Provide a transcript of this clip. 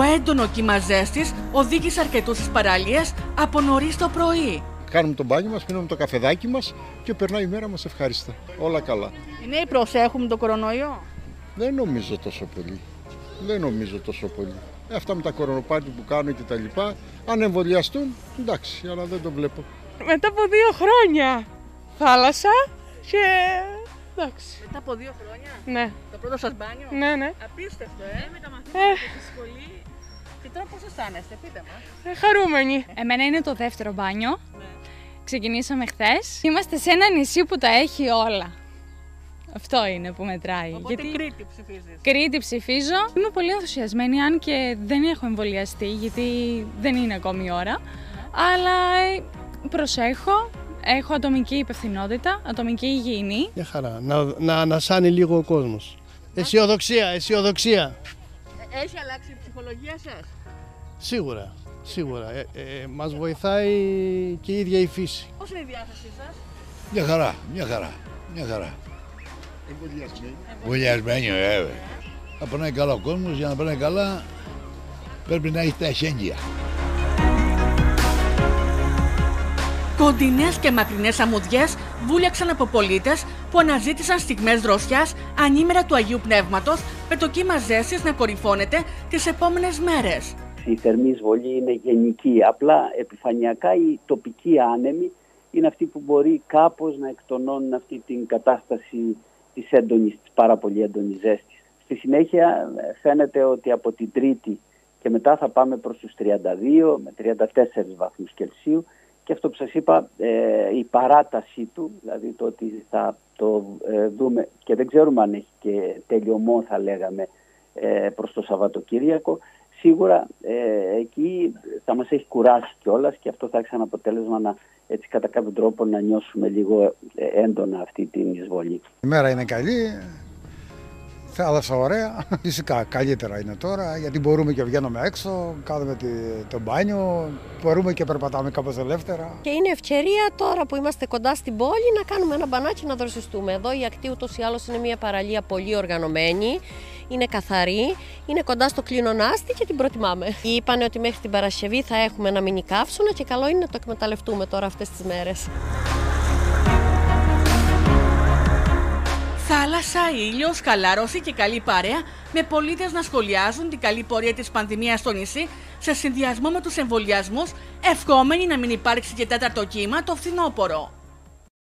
έντονο κύμα ζέστης οδήγησε αρκετούς στις παραλίες από νωρίς το πρωί. Κάνουμε το μπάνιο μας, πίνουμε το καφεδάκι μας και περνάει η μέρα μας ευχάριστα. Όλα καλά. Οι νέοι προσέχουν το κορονοϊό. Δεν νομίζω τόσο πολύ. Αυτά με τα κορονοπάρτι που κάνουν και τα λοιπά, αν εμβολιαστούν, εντάξει, αλλά δεν το βλέπω. Μετά από 2 χρόνια θάλασσα και εντάξει. Μετά από 2 χρόνια. Ναι. Το πρώτο σας μπάνιο. Ναι. Απίστευτο, με τα μαθήματα στη σχολή. Και τώρα πώς αισθάνεστε, πείτε μας. Χαρούμενοι. Εμένα είναι το δεύτερο μπάνιο. Ναι. Ξεκινήσαμε χθες. Είμαστε σε ένα νησί που τα έχει όλα. Αυτό είναι που μετράει. Οπότε Κρήτη ψηφίζεις. Κρήτη ψηφίζω. Είμαι πολύ ενθουσιασμένη, αν και δεν έχω εμβολιαστεί, γιατί δεν είναι ακόμη η ώρα. Αλλά προσέχω, έχω ατομική υπευθυνότητα, ατομική υγιεινή. Μια χαρά, να ανασάνει λίγο ο κόσμος. Αισιοδοξία. Έχει αλλάξει η ψυχολογία σας? Σίγουρα. Μας βοηθάει και η ίδια η φύση. Πώς είναι η διάθεσή σας? Μια χαρά. Εμβολιασμένοι, βέβαια. Θα περνάει καλά ο κόσμος, για να περνάει καλά πρέπει να έχει τα εχέγγυα. Κοντινές και μακρινές αμμουδιές βούλιαξαν από πολίτες που αναζήτησαν στιγμές δροσιάς ανήμερα του Αγίου Πνεύματος, με το κύμα ζέστης να κορυφώνεται τις επόμενες μέρες. Η θερμή εισβολή είναι γενική, απλά επιφανειακά οι τοπικοί άνεμοι είναι αυτοί που μπορεί κάπως να εκτονώνουν αυτή την κατάσταση της πάρα πολύ έντονης ζέστης. Στη συνέχεια φαίνεται ότι από την Τρίτη και μετά θα πάμε προς τους 32 με 34 βαθμούς Κελσίου, και αυτό που σας είπα, η παράτασή του, δηλαδή το ότι θα το δούμε και δεν ξέρουμε αν έχει και τελειωμό, θα λέγαμε, προς το Σαββατοκύριακο, σίγουρα εκεί θα μας έχει κουράσει κιόλας και αυτό θα έχει σαν αποτέλεσμα να, έτσι κατά κάποιο τρόπο, να νιώσουμε λίγο έντονα αυτή την εισβολή. Η μέρα είναι καλή, θάλασσα ωραία, φυσικά καλύτερα είναι τώρα, γιατί μπορούμε και βγαίνουμε έξω, κάνουμε το μπάνιο, μπορούμε και περπατάμε κάπως ελεύθερα. Και είναι ευκαιρία τώρα που είμαστε κοντά στην πόλη να κάνουμε ένα μπανάκι να δροσιστούμε. Εδώ η ακτή ούτως ή άλλως είναι μια παραλία πολύ οργανωμένη, είναι καθαρή, είναι κοντά στο κλινονάστη και την προτιμάμε. Είπανε ότι μέχρι την Παρασκευή θα έχουμε ένα μινι καύσωνα και καλό είναι να το εκμεταλλευτούμε τώρα αυτές τις μέρες. Θάλασσα, ήλιος, χαλάρωση και καλή παρέα, με πολίτες να σχολιάζουν την καλή πορεία της πανδημίας στο νησί σε συνδυασμό με τους εμβολιασμούς, ευχόμενοι να μην υπάρξει και τέταρτο κύμα το φθινόπωρο.